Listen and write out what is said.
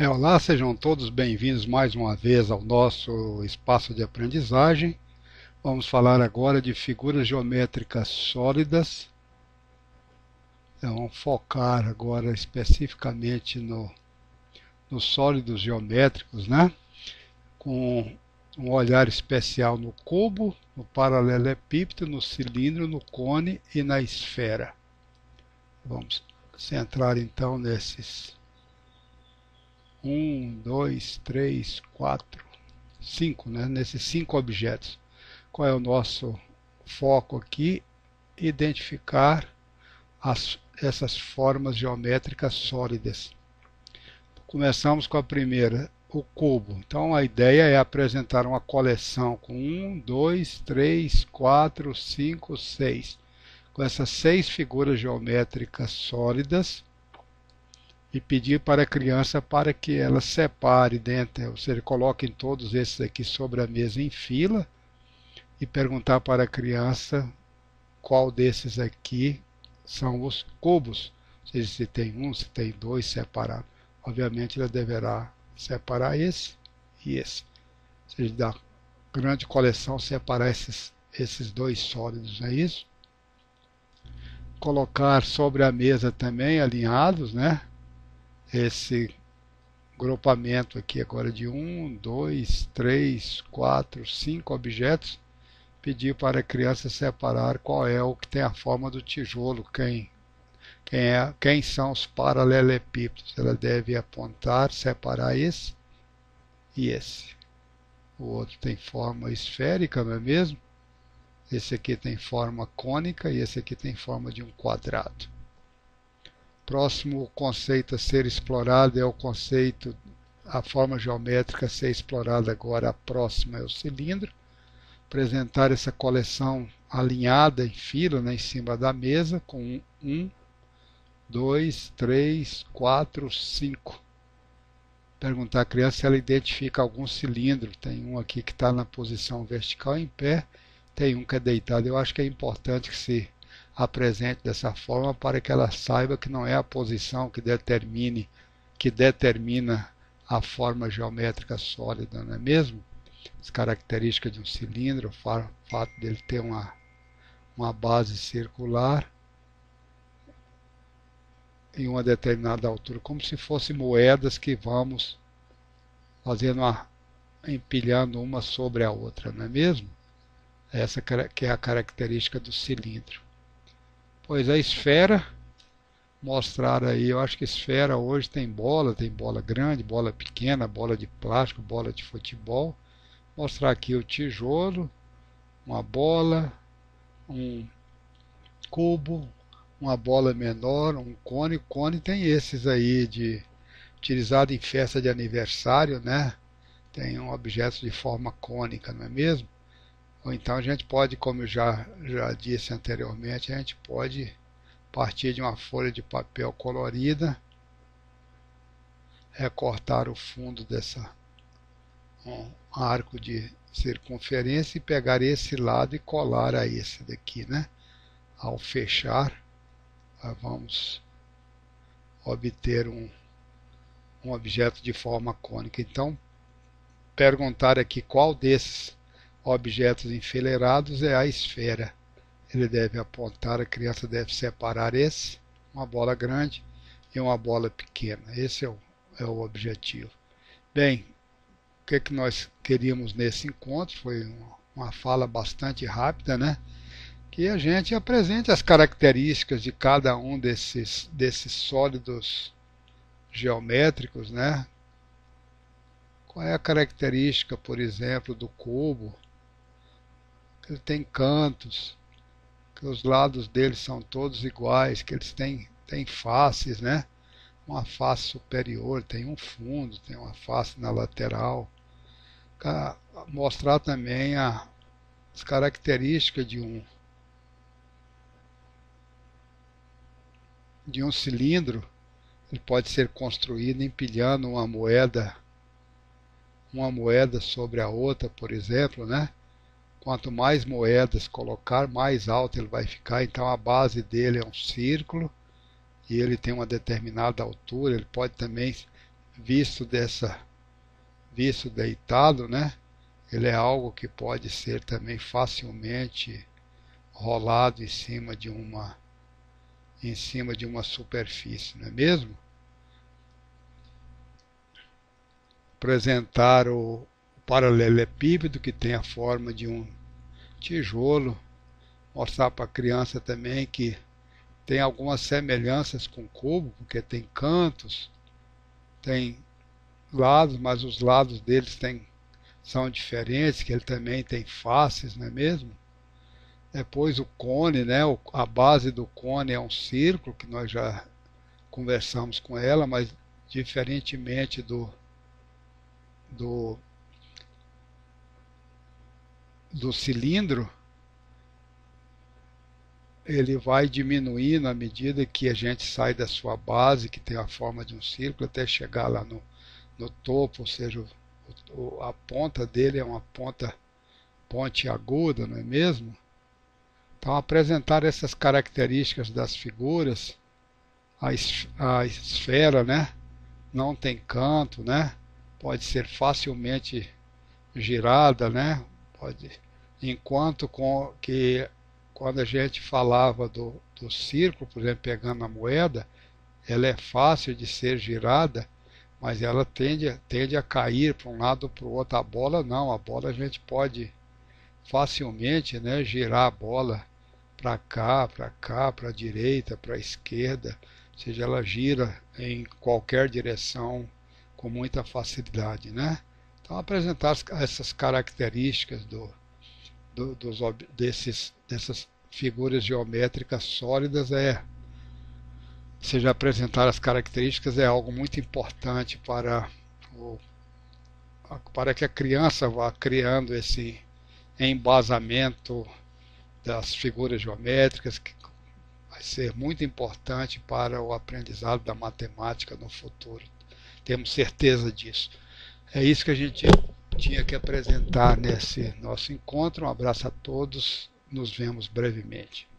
Olá, sejam todos bem-vindos mais uma vez ao nosso espaço de aprendizagem. Vamos falar agora de figuras geométricas sólidas. Vamos focar agora especificamente nos sólidos geométricos, né? Com um olhar especial no cubo, no paralelepípedo, no cilindro, no cone e na esfera. Vamos centrar então nesses 2, 3, 4, 5, né? Nesses 5 objetos. Qual é o nosso foco aqui? Identificar essas formas geométricas sólidas. Começamos com a primeira, o cubo. Então a ideia é apresentar uma coleção com 1, 2, 3, 4, 5, 6. Com essas 6 figuras geométricas sólidas. E pedir para a criança para que ela separe dentro, ou seja, coloque todos esses aqui sobre a mesa em fila e perguntar para a criança qual desses aqui são os cubos, ou seja, se tem um, se tem dois separados. Obviamente ela deverá separar esse e esse, ou seja, da grande coleção separar esses dois sólidos, não é isso? Colocar sobre a mesa também alinhados, né? Esse grupamento aqui agora de 1, 2, 3, 4, 5 objetos, pedir para a criança separar qual é o que tem a forma do tijolo, quem são os paralelepípedos. Ela deve apontar, separar esse e esse. O outro tem forma esférica, não é mesmo? Esse aqui tem forma cônica e esse aqui tem forma de um quadrado. Próximo conceito a ser explorado é o conceito, a forma geométrica a ser explorada agora, a próxima é o cilindro. Apresentar essa coleção alinhada em fila, né, em cima da mesa, com 1, 2, 3, 4, 5. Perguntar à criança se ela identifica algum cilindro. Tem um aqui que está na posição vertical em pé, tem um que é deitado. Eu acho que é importante que se apresente dessa forma para que ela saiba que não é a posição que determina a forma geométrica sólida, não é mesmo? As características de um cilindro, o fato dele ter uma base circular em uma determinada altura, como se fossem moedas que vamos empilhando uma sobre a outra, não é mesmo? Essa que é a característica do cilindro. Pois a esfera, mostrar aí, eu acho que esfera hoje tem bola grande, bola pequena, bola de plástico, bola de futebol. Mostrar aqui o tijolo, uma bola, um cubo, uma bola menor, um cone. O cone tem esses aí utilizado em festa de aniversário, né? Tem um objeto de forma cônica, não é mesmo? Ou então a gente pode, como eu já disse anteriormente, a gente pode partir de uma folha de papel colorida, recortar o fundo um arco de circunferência e pegar esse lado e colar a esse daqui, né? Ao fechar, vamos obter um objeto de forma cônica. Então, perguntar aqui qual desses objetos enfileirados é a esfera. Ele deve apontar, a criança deve separar uma bola grande e uma bola pequena. Esse é o objetivo. Bem, o que nós queríamos nesse encontro foi uma fala bastante rápida, né? Que a gente apresente as características de cada um desses sólidos geométricos, né? Qual é a característica, por exemplo, do cubo? Ele tem cantos, que os lados deles são todos iguais, que eles têm faces, né? Uma face superior, tem um fundo, tem uma face na lateral. Mostrar também as características de um cilindro. Ele pode ser construído empilhando uma moeda sobre a outra, por exemplo, né? Quanto mais moedas colocar, mais alto ele vai ficar. Então a base dele é um círculo e ele tem uma determinada altura. Ele pode também visto visto deitado, né? Ele é algo que pode ser também facilmente rolado em cima de uma superfície, não é mesmo? Apresentar o paralelepípedo, que tem a forma de um tijolo, mostrar para a criança também que tem algumas semelhanças com o cubo, porque tem cantos, tem lados, mas os lados deles são diferentes, que ele também tem faces, não é mesmo? Depois o cone, né? A base do cone é um círculo, que nós já conversamos com ela, mas diferentemente do, do cilindro, ele vai diminuindo à medida que a gente sai da sua base, que tem a forma de um círculo, até chegar lá no topo, ou seja, a ponta dele é uma ponte aguda, não é mesmo? Então, apresentar essas características das figuras, a esfera, né? Não tem canto, né? Pode ser facilmente girada, né? Pode, enquanto que quando a gente falava do círculo, por exemplo, pegando a moeda, ela é fácil de ser girada, mas ela tende a cair para um lado ou para o outro. A bola não, a bola a gente pode facilmente, né, girar a bola para cá, para a direita, para a esquerda, ou seja, ela gira em qualquer direção com muita facilidade, né? Então, apresentar essas características dessas figuras geométricas sólidas seja, apresentar as características é algo muito importante para que a criança vá criando esse embasamento das figuras geométricas, que vai ser muito importante para o aprendizado da matemática no futuro. Temos certeza disso. É isso que a gente tinha que apresentar nesse nosso encontro. Um abraço a todos, nos vemos brevemente.